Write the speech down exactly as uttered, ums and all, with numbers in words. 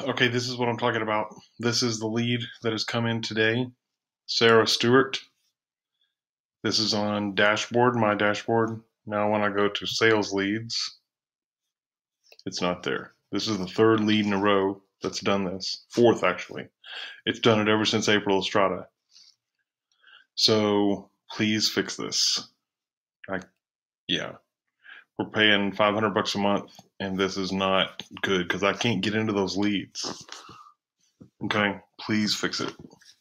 Okay, this is what I'm talking about. This is the lead that has come in today. Sarah Stewart. This is on dashboard, my dashboard. Now when I go to sales leads, it's not there. This is the third lead in a row that's done this. Fourth, actually. It's done it ever since April Estrada. So please fix this. I, yeah. We're paying five hundred bucks a month, and this is not good because I can't get into those leads. Okay, please fix it.